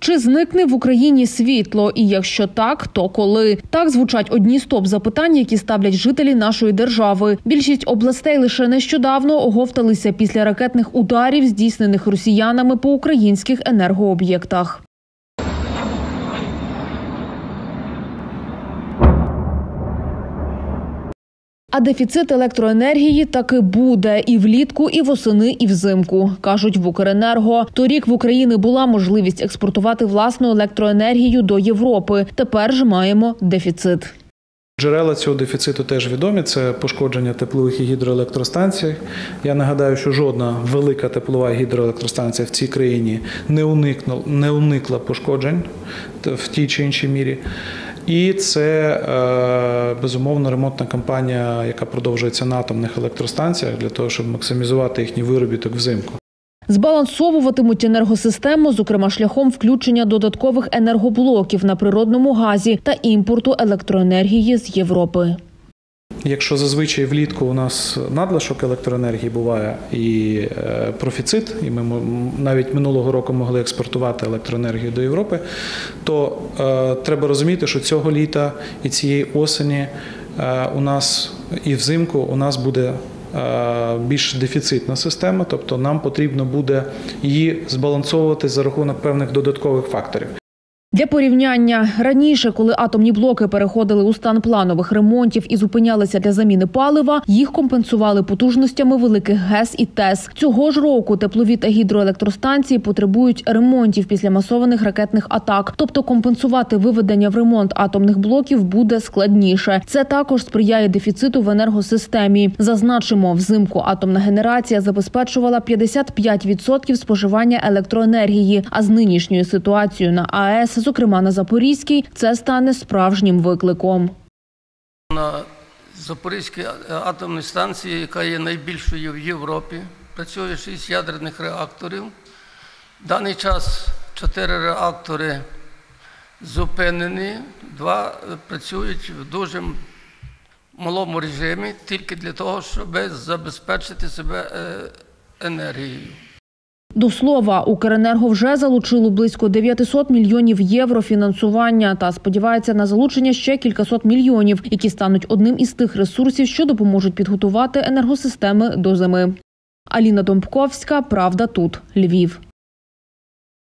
Чи зникне в Україні світло? І якщо так, то коли? Так звучать одні з топ-запитань, які ставлять жителі нашої держави. Більшість областей лише нещодавно оговталися після ракетних ударів, здійснених росіянами по українських енергооб'єктах. А дефіцит електроенергії таки буде і влітку, і восени, і взимку, кажуть в Укренерго. Торік в Україні була можливість експортувати власну електроенергію до Європи. Тепер ж маємо дефіцит. Джерела цього дефіциту теж відомі. Це пошкодження теплових і гідроелектростанцій. Я нагадаю, що жодна велика теплова гідроелектростанція в цій країні не уникла пошкоджень в тій чи іншій мірі. І це, безумовно, ремонтна кампанія, яка продовжується на атомних електростанціях для того, щоб максимізувати їхній виробіток взимку. Збалансовуватимуть енергосистему, зокрема шляхом включення додаткових енергоблоків на природному газі та імпорту електроенергії з Європи. Якщо зазвичай влітку у нас надлишок електроенергії буває і профіцит, і ми навіть минулого року могли експортувати електроенергію до Європи, то треба розуміти, що цього літа і цієї осені у нас і взимку у нас буде більш дефіцитна система, тобто нам потрібно буде її збалансовувати за рахунок певних додаткових факторів. Для порівняння, раніше, коли атомні блоки переходили у стан планових ремонтів і зупинялися для заміни палива, їх компенсували потужностями великих ГЕС і ТЕС. Цього ж року теплові та гідроелектростанції потребують ремонтів після масованих ракетних атак. Тобто компенсувати виведення в ремонт атомних блоків буде складніше. Це також сприяє дефіциту в енергосистемі. Зазначимо, взимку атомна генерація забезпечувала 55% споживання електроенергії, а з нинішньою ситуацією на АЕС, зокрема на Запорізькій, це стане справжнім викликом. На Запорізькій атомній станції, яка є найбільшою в Європі, працює 6 ядерних реакторів. В даний час 4 реактори зупинені, 2 працюють в дуже малому режимі, тільки для того, щоб забезпечити себе енергією. До слова, Укренерго вже залучило близько 900 мільйонів євро фінансування та сподівається на залучення ще кількасот мільйонів, які стануть одним із тих ресурсів, що допоможуть підготувати енергосистеми до зими. Аліна Домбковська, «Правда тут», Львів.